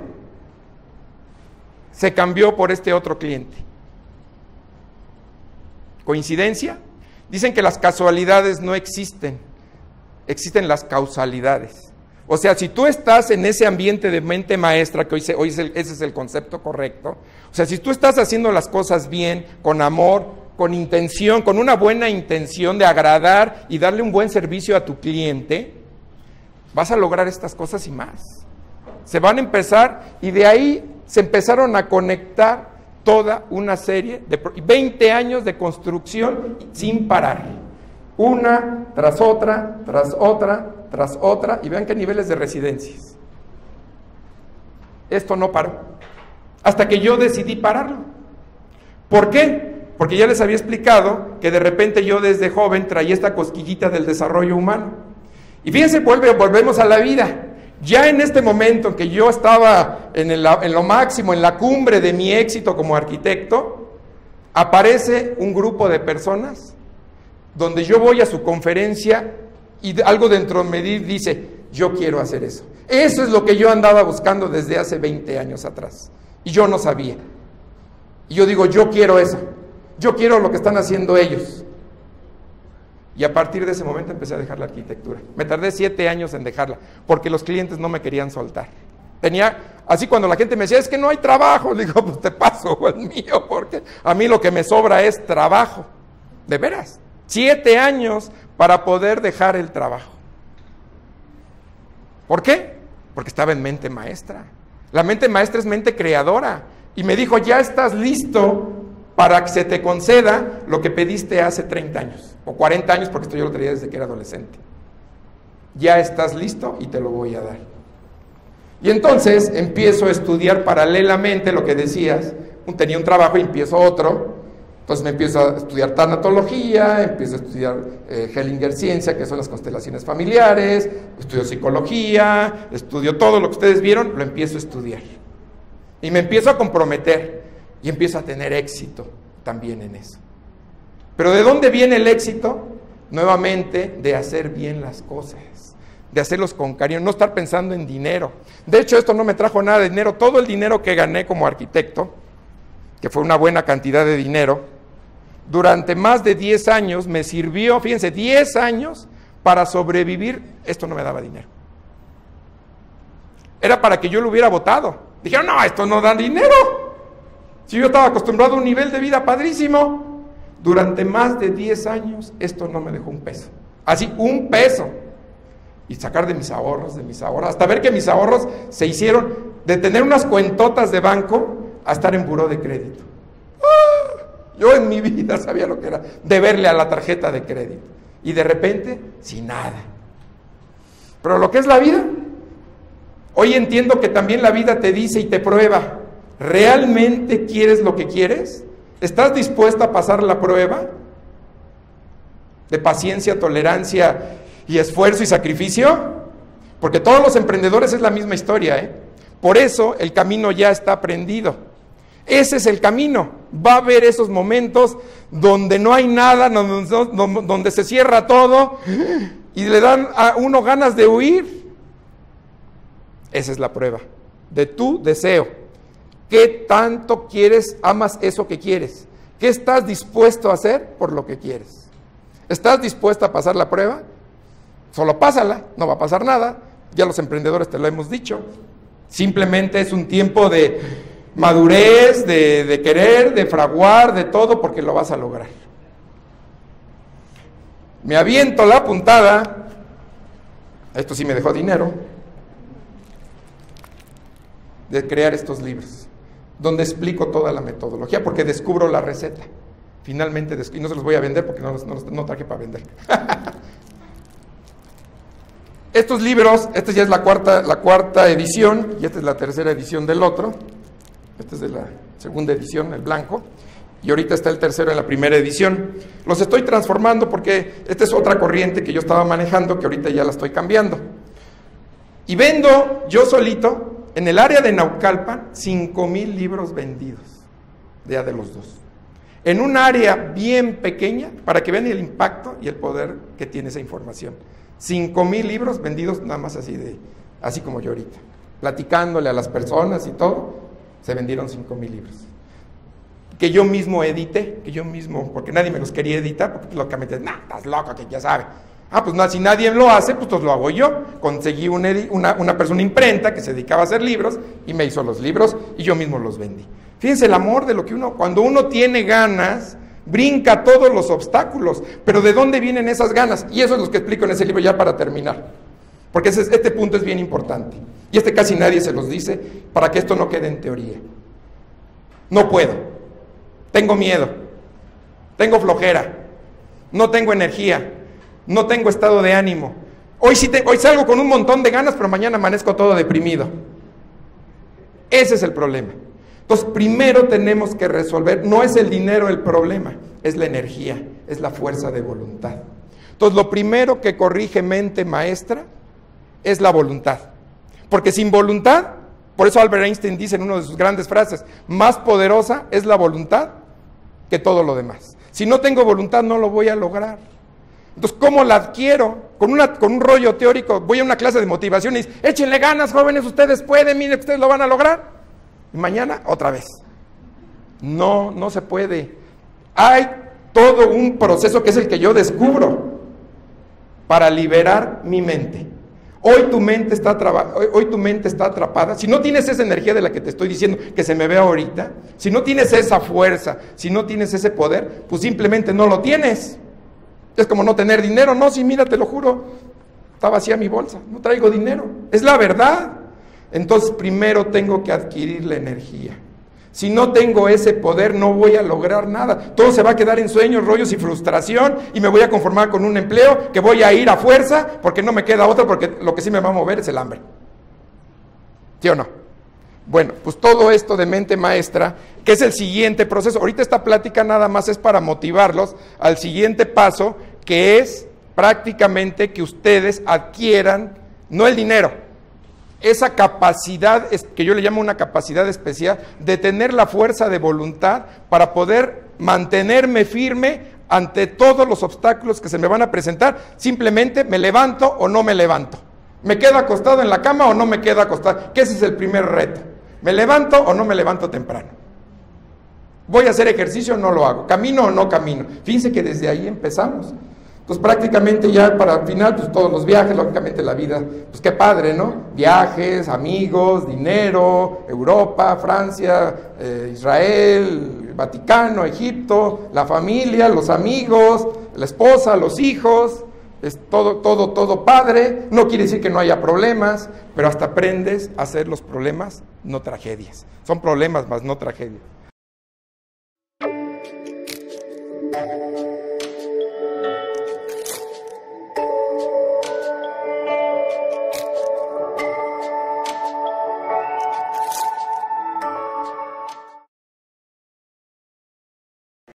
se cambió por este otro cliente. ¿Coincidencia? Dicen que las casualidades no existen, existen las causalidades. O sea, si tú estás en ese ambiente de mente maestra, que hoy, se, hoy es el, ese es el concepto correcto, o sea, si tú estás haciendo las cosas bien, con amor, con intención, con una buena intención de agradar y darle un buen servicio a tu cliente, vas a lograr estas cosas y más. Se van a empezar, y de ahí se empezaron a conectar toda una serie de veinte años de construcción sin parar. Una tras otra, tras otra, tras otra, y vean qué niveles de residencias. Esto no paró, hasta que yo decidí pararlo. ¿Por qué? Porque ya les había explicado que de repente yo desde joven traía esta cosquillita del desarrollo humano. Y fíjense, vuelve, volvemos a la vida. Ya en este momento en que yo estaba en, el, en lo máximo, en la cumbre de mi éxito como arquitecto, aparece un grupo de personas donde yo voy a su conferencia y algo dentro de mí dice, yo quiero hacer eso. Eso es lo que yo andaba buscando desde hace veinte años atrás y yo no sabía. Y yo digo, yo quiero eso, yo quiero lo que están haciendo ellos. Y a partir de ese momento empecé a dejar la arquitectura. Me tardé siete años en dejarla, porque los clientes no me querían soltar. Tenía, así cuando la gente me decía, es que no hay trabajo, le digo, pues te paso el mío, porque a mí lo que me sobra es trabajo. De veras, siete años para poder dejar el trabajo. ¿Por qué? Porque estaba en mente maestra. La mente maestra es mente creadora. Y me dijo, ya estás listo para que se te conceda lo que pediste hace treinta años, o cuarenta años, porque esto yo lo traía desde que era adolescente. Ya estás listo y te lo voy a dar. Y entonces empiezo a estudiar paralelamente lo que decías, tenía un trabajo y empiezo otro, entonces me empiezo a estudiar tanatología, empiezo a estudiar eh, Hellinger Ciencia, que son las constelaciones familiares, estudio psicología, estudio todo lo que ustedes vieron, lo empiezo a estudiar. Y me empiezo a comprometer. Y empiezo a tener éxito también en eso. Pero ¿de dónde viene el éxito? Nuevamente, de hacer bien las cosas, de hacerlos con cariño, no estar pensando en dinero. De hecho, esto no me trajo nada de dinero. Todo el dinero que gané como arquitecto, que fue una buena cantidad de dinero, durante más de diez años me sirvió, fíjense, diez años para sobrevivir. Esto no me daba dinero. Era para que yo lo hubiera votado. Dijeron, no, esto no da dinero. Si yo estaba acostumbrado a un nivel de vida padrísimo, durante más de diez años, esto no me dejó un peso. Así, un peso. Y sacar de mis ahorros, de mis ahorros, hasta ver que mis ahorros se hicieron de tener unas cuentotas de banco a estar en buró de crédito. ¡Ah! Yo en mi vida sabía lo que era deberle a la tarjeta de crédito. Y de repente, sin nada. Pero lo que es la vida, hoy entiendo que también la vida te dice y te prueba. ¿Realmente quieres lo que quieres? ¿Estás dispuesta a pasar la prueba de paciencia, tolerancia y esfuerzo y sacrificio? Porque todos los emprendedores es la misma historia, ¿eh? Por eso el camino ya está aprendido. Ese es el camino. Va a haber esos momentos donde no hay nada, donde, donde se cierra todo y le dan a uno ganas de huir. Esa es la prueba de tu deseo. ¿Qué tanto quieres, amas eso que quieres? ¿Qué estás dispuesto a hacer por lo que quieres? ¿Estás dispuesto a pasar la prueba? Solo pásala, no va a pasar nada. Ya los emprendedores te lo hemos dicho. Simplemente es un tiempo de madurez, de, de querer, de fraguar, de todo, porque lo vas a lograr. Me aviento la puntada. Esto sí me dejó dinero. De crear estos libros, donde explico toda la metodología, porque descubro la receta. Finalmente, y no se los voy a vender porque no, no, no traje para vender. Estos libros, esta ya es la cuarta, la cuarta edición, y esta es la tercera edición del otro. Esta es de la segunda edición, el blanco, y ahorita está el tercero en la primera edición. Los estoy transformando porque esta es otra corriente que yo estaba manejando, que ahorita ya la estoy cambiando. Y vendo yo solito, en el área de Naucalpan, cinco mil libros vendidos, ya de los dos. En un área bien pequeña, para que vean el impacto y el poder que tiene esa información. cinco mil libros vendidos nada más así de, así como yo ahorita. Platicándole a las personas y todo, se vendieron cinco mil libros. Que yo mismo edité, que yo mismo, porque nadie me los quería editar, porque locamente, nah, estás loco, que ya sabe. Ah, pues no, si nadie lo hace, pues entonces lo hago yo. Conseguí una, una, una persona imprenta que se dedicaba a hacer libros y me hizo los libros y yo mismo los vendí. Fíjense el amor de lo que uno, cuando uno tiene ganas, brinca todos los obstáculos. Pero ¿de dónde vienen esas ganas? Y eso es lo que explico en ese libro ya para terminar. Porque ese, este punto es bien importante. Y este casi nadie se los dice para que esto no quede en teoría. No puedo. Tengo miedo. Tengo flojera. No tengo energía. No tengo estado de ánimo. Hoy, sí te, hoy salgo con un montón de ganas, pero mañana amanezco todo deprimido. Ese es el problema. Entonces, primero tenemos que resolver, no es el dinero el problema, es la energía, es la fuerza de voluntad. Entonces, lo primero que corrige mente maestra es la voluntad. Porque sin voluntad, por eso Albert Einstein dice en una de sus grandes frases, más poderosa es la voluntad que todo lo demás. Si no tengo voluntad, no lo voy a lograr. Entonces, ¿cómo la adquiero? Con, una, con un rollo teórico, voy a una clase de motivación y dice, échenle ganas, jóvenes, ustedes pueden, miren, ustedes lo van a lograr. Y mañana, otra vez. No, no se puede. Hay todo un proceso que es el que yo descubro para liberar mi mente. Hoy tu mente está traba, hoy, hoy tu mente está atrapada. Si no tienes esa energía de la que te estoy diciendo, que se me ve ahorita, si no tienes esa fuerza, si no tienes ese poder, pues simplemente no lo tienes. Es como no tener dinero. No, sí, mira, te lo juro, está vacía mi bolsa, no traigo dinero. Es la verdad. Entonces, primero tengo que adquirir la energía. Si no tengo ese poder, no voy a lograr nada. Todo se va a quedar en sueños, rollos y frustración, y me voy a conformar con un empleo que voy a ir a fuerza, porque no me queda otra, porque lo que sí me va a mover es el hambre. ¿Sí o no? Bueno, pues todo esto de mente maestra, que es el siguiente proceso. Ahorita esta plática nada más es para motivarlos al siguiente paso, que es prácticamente que ustedes adquieran, no el dinero, esa capacidad, que yo le llamo una capacidad especial, de tener la fuerza de voluntad para poder mantenerme firme ante todos los obstáculos que se me van a presentar. Simplemente me levanto o no me levanto. ¿Me quedo acostado en la cama o no me quedo acostado? Que ese es el primer reto. ¿Me levanto o no me levanto temprano? ¿Voy a hacer ejercicio o no lo hago? ¿Camino o no camino? Fíjense que desde ahí empezamos. Entonces prácticamente ya para el final, pues todos los viajes, lógicamente la vida, pues qué padre, ¿no? Viajes, amigos, dinero, Europa, Francia, eh, Israel, Vaticano, Egipto, la familia, los amigos, la esposa, los hijos, es todo, todo, todo padre. No quiere decir que no haya problemas, pero hasta aprendes a hacer los problemas, no tragedias. Son problemas más no tragedias.